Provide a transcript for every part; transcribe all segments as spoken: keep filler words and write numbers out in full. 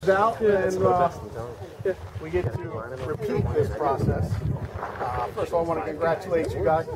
out, and uh, we get to repeat this process. Uh, first of all, I want to congratulate you guys.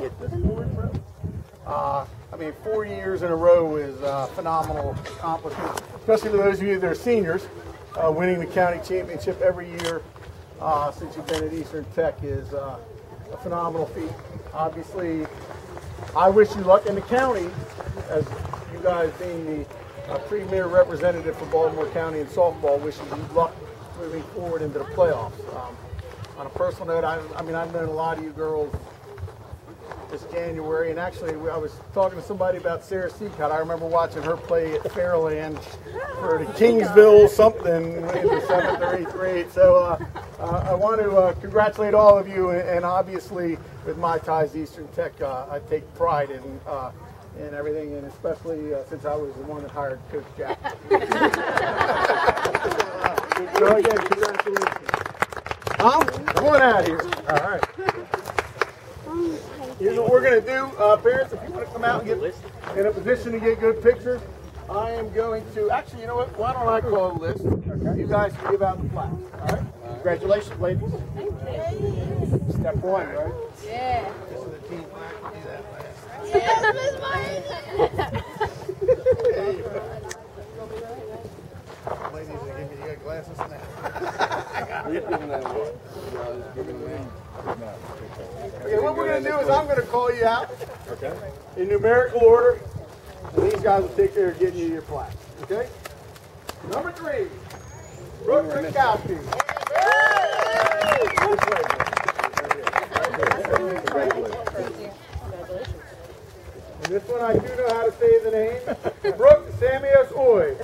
Uh, I mean, four years in a row is a phenomenal accomplishment, especially for those of you that are seniors. Uh, winning the county championship every year uh, since you've been at Eastern Tech is uh, a phenomenal feat. Obviously, I wish you luck in the county, as you guys being the uh, premier representative for Baltimore County in softball, wish you luck moving forward into the playoffs. Um, on a personal note, I, I mean, I've known a lot of you girls this January, and actually I was talking to somebody about Sarah Seacott. I remember watching her play at Fairland for the Kingsville something in the seventh or eighth grade. So uh, uh, I want to uh, congratulate all of you, and, and obviously with my ties to Eastern Tech, uh, I take pride in uh, in everything, and especially uh, since I was the one that hired Coach Jack. So again, congratulations. Tom, come on out here. All right. Here's what we're going to do. Uh, parents, if you want to come out and get in a position to get good pictures, I am going to, actually, you know what? Why don't I call a list? Okay. You guys can give out the flags. All right? Congratulations, ladies. Step one, right? Yeah. This is the team flag. Do that last. Yeah, Miss Martin. Ladies, you give me your glasses now. Okay, what we're going to do is I'm going to call you out okay. in numerical order, and these guys will take care of getting you your plaque. Okay? Number three, Brooke Rickowski. And this one I do know how to say the name. Brooke Samios Oy.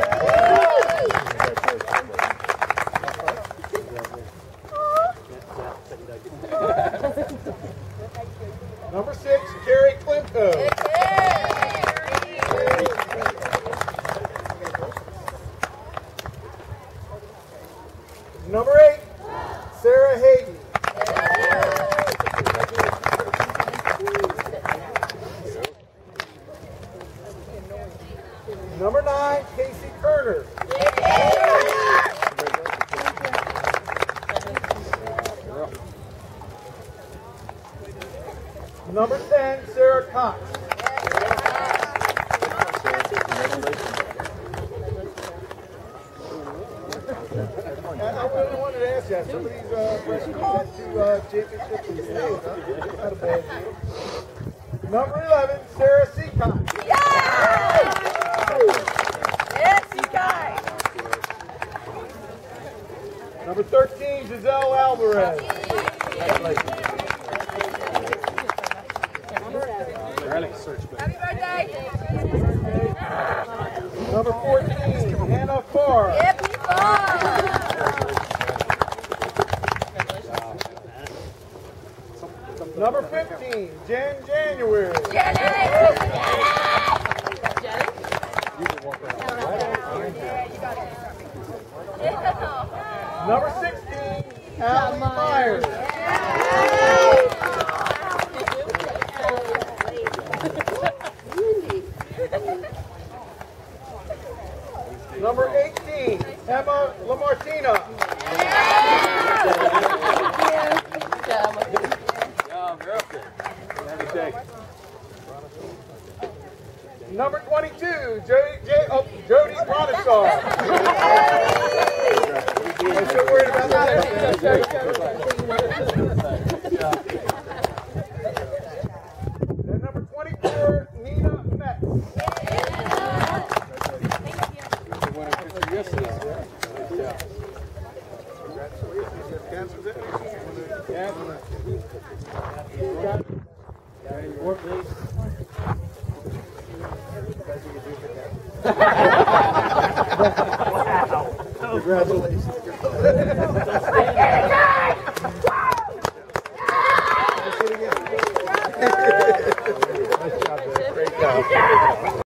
Number six, Carrie Clinto. Number eight, Sarah Hayden. Number nine, Casey Kerner. Number ten, Sarah Cox. And I really wanted to ask you, some of these uh, freshmen went to uh, championships in the state, huh? Not a bad deal. Number eleven, Sarah Seacott. Yes! Yes, you guys. Number thirteen, Giselle Alvarez. Congratulations. Happy birthday. Number fourteen, Hannah Farr. Happy Farr. Number fifteen, Jen January. Jenny. Number sixteen, Allie Myers. Number eighteen, Emma Lamartina. Number twenty-two, Jody, J, oh, Jody Bronasar. I'm so worried about that. And number twenty-four, Nina Metz. Congratulations.